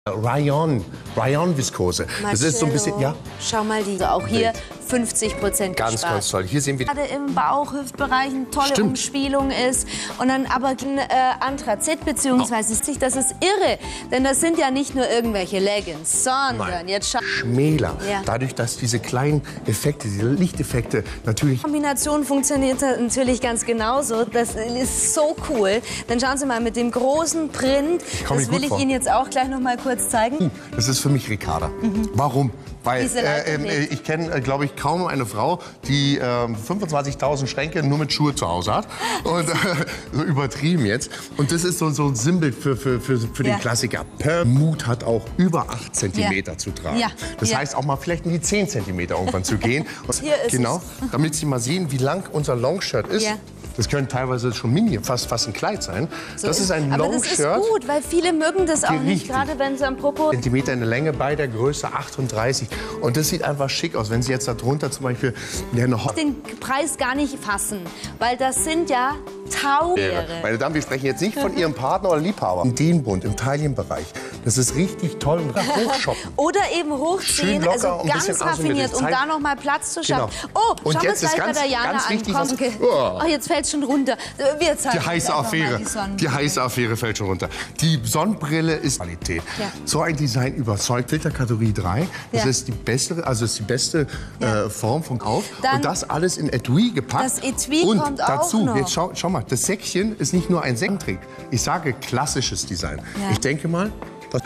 Rayon-Viskose. Das ist so ein bisschen, ja. Schau mal, die auch hier 50% Ganz, ganz toll. Hier sehen wir gerade im Bauch, Hüftbereich eine tolle Stimmt. Umspielung ist. Und dann aber Anthrazit beziehungsweise das ist irre. Denn das sind ja nicht nur irgendwelche Leggings, sondern jetzt schmäler. Ja. Dadurch, dass diese kleinen Effekte, diese Lichteffekte natürlich... Die Kombination funktioniert natürlich ganz genauso. Das ist so cool. Dann schauen Sie mal mit dem großen Print. Das will ich Ihnen jetzt auch gleich noch mal kurz zeigen. Das ist für mich Ricarda. Warum? Weil ich kenne, glaube ich, kaum eine Frau, die 25.000 Schränke nur mit Schuhe zu Hause hat. Und so übertrieben jetzt. Und das ist so ein Sinnbild für den Klassiker. Mut hat auch über 8 cm zu tragen. Ja. Das heißt auch mal vielleicht in die 10 cm irgendwann zu gehen. Hier ist genau, damit Sie mal sehen, wie lang unser Longshirt ist. Ja. Das können teilweise schon fast ein Kleid sein. So das ist ein Longshirt. Aber das ist gut, weil viele mögen das auch nicht, gerade wenn sie am Popo... Zentimeter in der Länge bei der Größe 38. Und das sieht einfach schick aus, wenn Sie jetzt darunter zum Beispiel... den Preis gar nicht fassen, weil das sind ja Tausende. Meine Damen, wir sprechen jetzt nicht von Ihrem Partner oder Liebhaber. Im Dehnbund, im Taillenbereich. Das ist richtig toll und hochshoppen. Oder eben hochziehen, also ganz raffiniert, um da noch mal Platz zu schaffen. Genau. Oh, und schau jetzt mal gleich bei der Jana an. Oh, jetzt fällt es schon runter. Wir zeigen die heiße Affäre. Die heiße Affäre fällt schon runter. Die Sonnenbrille ist Qualität. Ja. So ein Design überzeugt. Filterkategorie 3. Das ist die bessere, also ist die beste Form von Kauf. Und das alles in Etui gepackt. Das Etui und kommt dazu, auch noch. Jetzt schau mal, das Säckchen ist nicht nur ein Säcktrick. Ich sage klassisches Design. Ja. Ich denke mal, das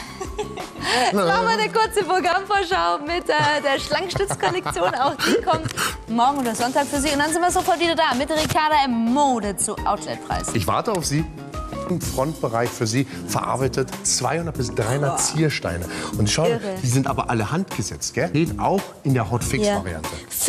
Jetzt machen wir eine kurze Programmvorschau mit der Schlangenstütz-Kollektion. Auch die kommt morgen oder Sonntag für Sie. Und dann sind wir sofort wieder da mit Ricarda im Mode zu Outletpreis. Ich warte auf Sie. Im Frontbereich für Sie verarbeitet 200 bis 300 Ziersteine. Und schau, die sind aber alle handgesetzt, gell? Geht auch in der Hot-Fix-Variante.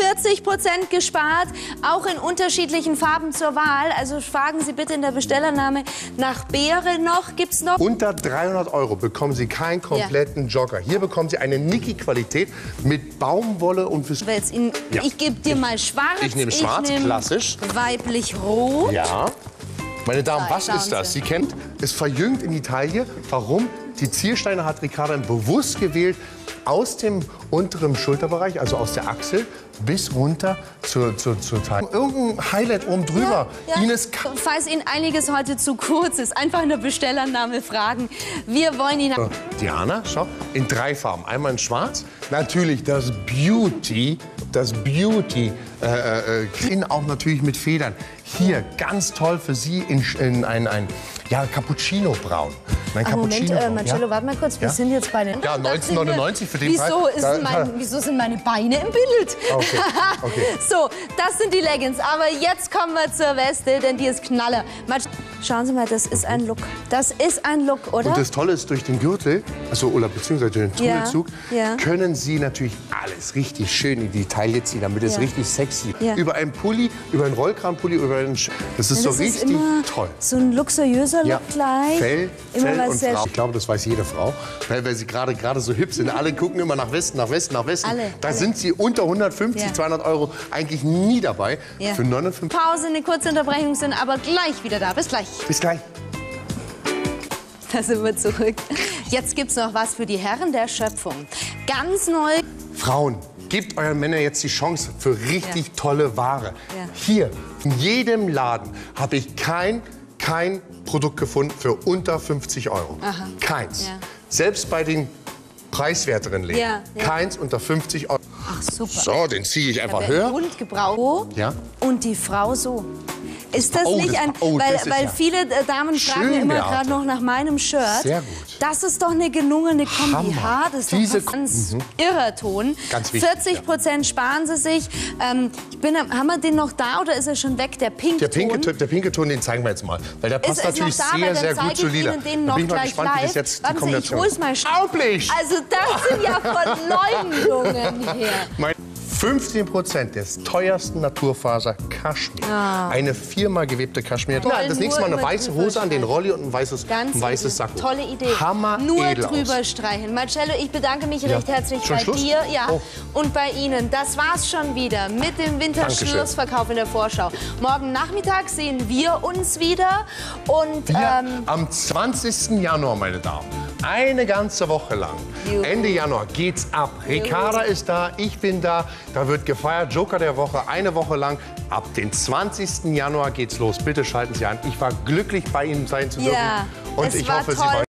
40% gespart, auch in unterschiedlichen Farben zur Wahl. Also fragen Sie bitte in der Bestellernahme nach Beere noch. Gibt's noch? Unter 300 € bekommen Sie keinen kompletten Jogger. Hier bekommen Sie eine Niki-Qualität mit Baumwolle und Ich gebe dir mal schwarz. Ich nehme schwarz, klassisch. Weiblich rot. Ja. Meine Damen, was ist das? Sie kennt, es verjüngt in die Taille. Warum? Die Ziersteine hat Ricarda bewusst gewählt aus dem unteren Schulterbereich, also aus der Achsel, bis runter zur Taille. Irgendein Highlight oben drüber. Ja. Falls Ihnen einiges heute zu kurz ist, einfach in der Bestellernahme fragen. Wir wollen Ihnen... Diana, schau, in 3 Farben. Einmal in schwarz, natürlich das Beauty, auch natürlich mit Federn. Hier, ganz toll für Sie in ein Cappuccino-Braun. Moment, Marcello, warte mal kurz, wir sind jetzt bei den... Ja, 19,99 für den Preis. Wieso sind meine Beine im Bild? Okay. So, das sind die Leggings. Aber jetzt kommen wir zur Weste, denn die ist Knaller. Schauen Sie mal, das ist ein Look. Das ist ein Look, oder? Und das Tolle ist, durch den Gürtel, oder beziehungsweise durch den Tunnelzug, können Sie natürlich alles richtig schön in die Taille ziehen, damit es richtig sexy. Über einen Pulli, über einen Rollkragenpulli, über einen... Das ist so richtig toll. So ein luxuriöser Look gleich. Fell und Frau. Ich glaube, das weiß jede Frau, weil sie gerade so hip sind. Alle gucken immer nach Westen, nach Westen, nach Westen. Da sind sie unter 150, 200 € eigentlich nie dabei. Für 59. Pause, eine kurze Unterbrechung, sind aber gleich wieder da. Bis gleich. Bis gleich. Da sind wir zurück. Jetzt gibt's noch was für die Herren der Schöpfung. Ganz neu. Frauen, gebt euren Männern jetzt die Chance für richtig tolle Ware. Hier, in jedem Laden habe ich kein Produkt gefunden für unter 50 €. Keins. Selbst bei den preiswerteren Läden. Keins unter 50 €. Ach, super. So, den ziehe ich einfach höher. Und gebraucht. Und die Frau so. Ist das nicht ein... Weil viele Damen fragen immer gerade noch nach meinem Shirt. Sehr gut. Das ist doch eine gelungene Kombi. Das ist doch ein ganz irrer Ton. Ganz wichtig, 40% sparen Sie sich. Haben wir den noch da oder ist er schon weg, der pinke Ton? Der pinke Ton, den zeigen wir jetzt mal. Weil der passt natürlich sehr gut zu Lila. Ich bin mal gespannt, wie das jetzt die Kombination ist. Unglaublich! Also das sind ja Verleumdungen hier. 15% des teuersten Naturfaser Kaschmir. Eine 4-mal gewebte Kaschmir. Das nächste Mal eine weiße Hose an, den Rolli und ein weißes Sakko. Tolle Idee. Hammer nur drüber streichen. Marcello, ich bedanke mich recht herzlich bei dir und bei Ihnen. Das war's schon wieder mit dem Winterschlussverkauf in der Vorschau. Morgen Nachmittag sehen wir uns wieder. Und am 20. Januar, meine Damen, Eine ganze Woche lang. Juhu. Ende Januar geht's ab. Ricarda ist da, ich bin da. Da wird gefeiert. Joker der Woche, eine Woche lang. Ab den 20. Januar geht's los. Bitte schalten Sie ein. Ich war glücklich, bei Ihnen sein zu dürfen. Ja, Und es ich war hoffe, toll. Sie